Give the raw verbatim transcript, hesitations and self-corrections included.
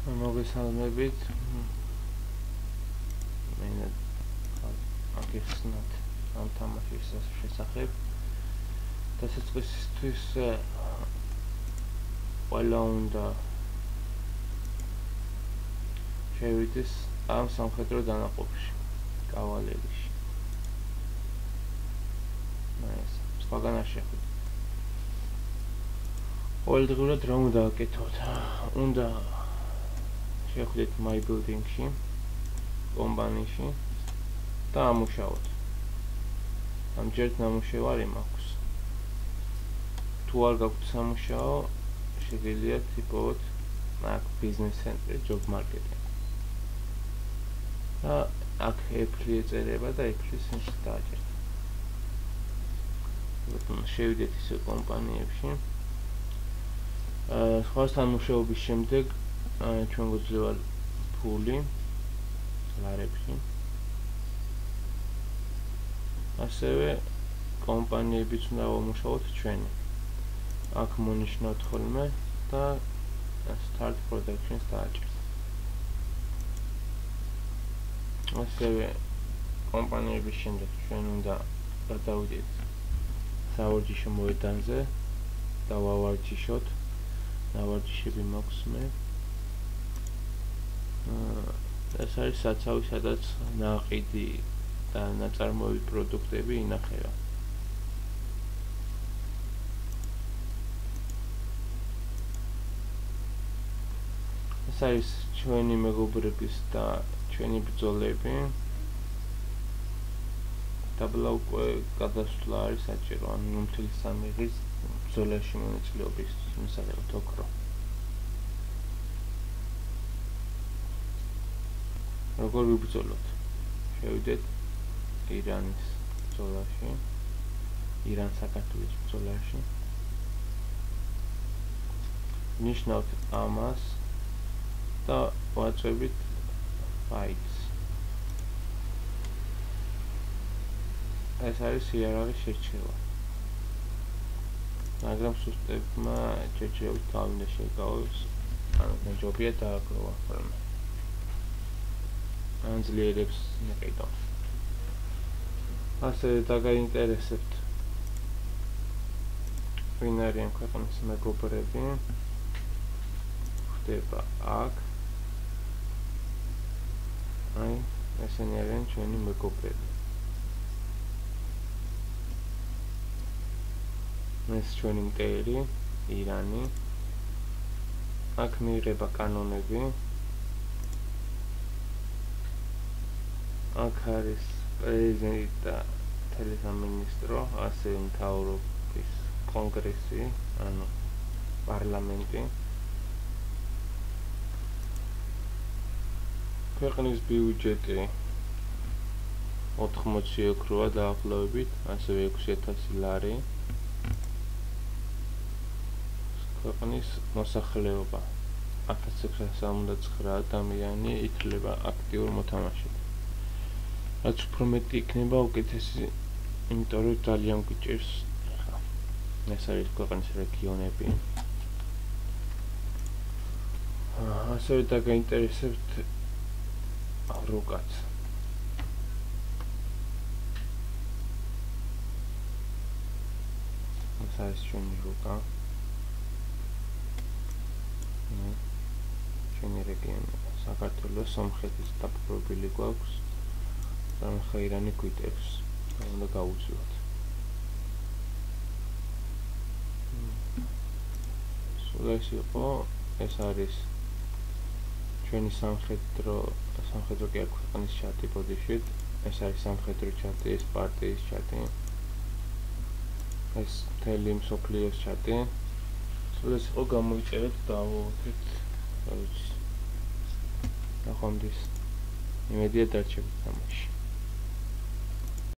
მოგესალმებით. მე აგიხსნათ ამ თამაშის შესახებ. დასაწყისისთვის ყველა უნდა შევიდეს ამ სამხედრო დანაყოფში, კავალერიაში. ეს სხვაგან არ შეხვდით. ყოველდღურად რა უნდა აკეთოთ? უნდა შეხვდეთ my building-ში, კომპანიაში და ამუშაოთ. ამჯერად ნამუშევარი მაქვს. თუ არ გაქვთ სამუშაო, შეგიძლიათ იპოვოთ აქ business center, job market-ი. და აქ Apple ეწერება და Apple-ის დააჭერთ. შევიდეთ ისე კომპანიებში. სხვასთან მუშაობის შემდეგ ჩვენ გვეძლევა ფული ლარებში. ასევე კომპანიებიც უნდა ვამუშაოთ ჩვენი. აქ მონიშნავთ ხოლმე და start production-ს დააჭერთ. ასევე კომპანიების შემდეგ ჩვენ უნდა გადავიდეთ სავარჯიშო მოედანზე და ვავარჯიშოთ. ნავარჯიშები მაქვს მე. ეს არის საცავი, სადაც ნაყიდი და ნაწარმოები პროდუქტები ინახება. ეს არის ჩვენი მეგობრების და ჩვენი ბრძოლები. დაბლა უკვე გადასვლა არის საჭირო, ანუ მთელი სამი დღის ბრძოლაში მონაწილეობის მისაღებად ოქრო. როგორ ვიბრძოლოთ? შევიდეთ ირანის ბრძოლაში, ირან-საქართველოს ბრძოლაში. ნიშნავთ ამას და ვაწვევით fights. ეს არის იარაღის შერჩევა. მაგრამ სუსტებმა ჯერჯერობით თავი უნდა შეიკავოს, ანუ ჯობია დააგროვა ხოლმე. ანძლიერებს ნეყიდო. ასევე დაგაინტერესებთ ვინ არიან ქვეყნის მეგობრები. ხდება აქ. აი, ესენი არიან ჩვენი მეგობრები. ეს ჩვენი მტერი, ირანი. აქ მიიღება კანონები. აქ არის პრეზიდენტი და თელესამინისტრო, ასევე მთავრობის კონგრესი, ანუ პარლამენტი. ქვეყნის ბიუჯეტი ოთხმოცი ოქროა დაახლოებით, ასევე ექვსი ათასი ლარი. ქვეყნის მოსახლეობა ათას ექვსას ოცდაათი ადამიანი ითვლება აქტიურ მოთამაშედ. რაც უფრო მეტი იქნება, უკეთესი, იმიტომ რომ ძალიან გვიჭირს. ეს არის ქვეყნის რეგიონები. ასევე დაგაინტერესებთ რუკაც. ეს არის ჩვენი რუკა. ჩვენი რეგიონი საქართველოს სომხეთის დაპყრობილი გვაქვს. და ირანი გვიტევს, უნდა გავუძლიოთ. სულ ეს იყო, ეს არის ჩვენი სამხედრო, სამხედრო კი არ ქვეყნის ჩატი ბოდიშით. ეს არის სამხედრო ჩატი, ეს პარტიის ჩატი. ეს მთელი მსოფლიოს ჩატი. სულ ეს იყო, გამოვიწერეთ და ავუვეთეთ. ნახვამდის. იმედია დარჩებით თამაში.